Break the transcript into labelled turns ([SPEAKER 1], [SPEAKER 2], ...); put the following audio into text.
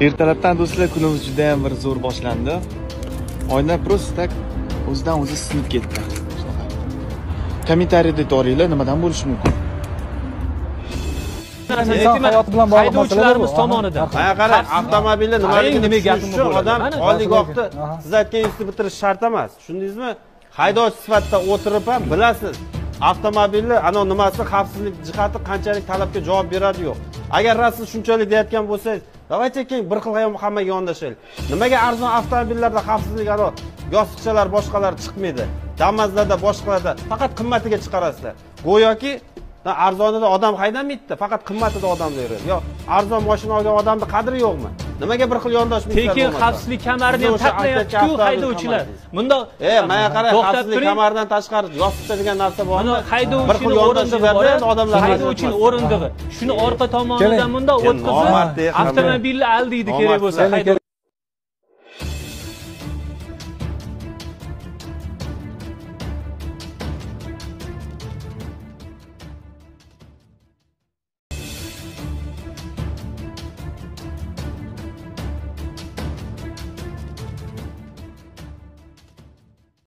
[SPEAKER 1] Ertalabdan do'stlar, kunimiz juda ham bir zo'r boshlandi. Oyna просто tak o'zidan o'zi sinib ketdi. Kommentariyada aytinglar, nimadan bo'lishi mumkin?
[SPEAKER 2] Haydovchilarimiz tomonidan.
[SPEAKER 3] Mana qarang, avtomobilni nimaligini tushunish uchun odam oliygohni siz aytgan institutni bitirish shart emas. Tushundingizmi? Haydovchi sifatida o'tirib ham bilasiz. Avtomobilni ana nimasi xavfsizlik jihati qanchalik talabga javob beradi yo'q. Agar siz shunchalik deyotgan bo'lsangiz, davaychi keling bir xil hammaga yondashaylik. Nimaga arzon avtomobillarda xavfsizlik aro yostiqchalar boshqalar chiqmaydi? Dammazlarda boshqalarda faqat qimmatiga chiqarasizlar. Go'yoki arzonida odam haydamaydi, faqat qimmatida odamlar yuradi. Yo, arzon mashina olgan odamning qadri yo'qmi? Nimaga bir xil yondashmaysiz?
[SPEAKER 2] Tekin xavfsizlik kamarini ham taqmayapti-ku haydovchilar. Bunda
[SPEAKER 3] mana qarang, xavfsizlik kamaridan tashqari yostiqcha degan narsa bormi?
[SPEAKER 2] Mana haydovchining o'rindig'i odamlar haydovchining o'rindig'i. Shuni orqa tomonidan bunda o'tkazib avtomobilni aldaydi kerak bo'lsa haydovchi